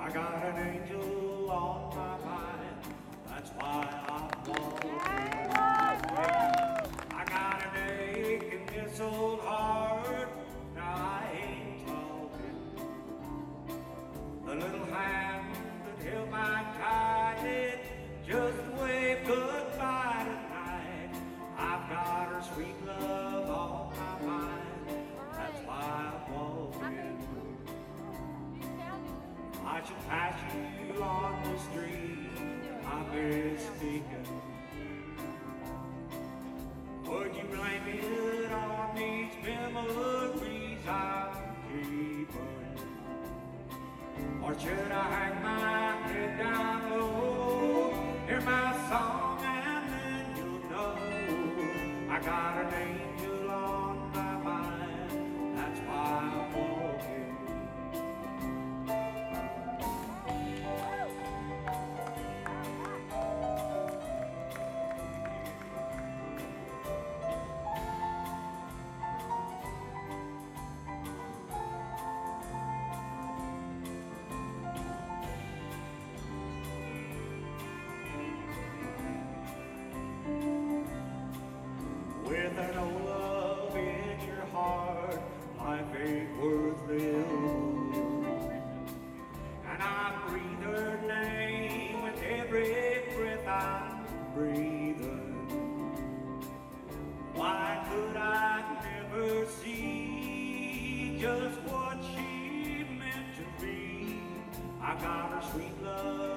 I got an angel on my mind, that's why I'm walking. I got an ache in this old heart, now I ain't talking. The little hand that held my tide just waved goodbye tonight. I've got her sweet love on my mind, that's why I'm walking. I should pass you on the street, I'm mistaken. Would you blame it on these memories I'm keeping? Or should I hang my head down low, hear my song and then you'll know I got an angel on my mind, that's why I'm walking. With an old love in your heart, life ain't worth living. And I breathe her name with every breath I'm breathing. Why could I never see just what she meant to be? I got her sweet love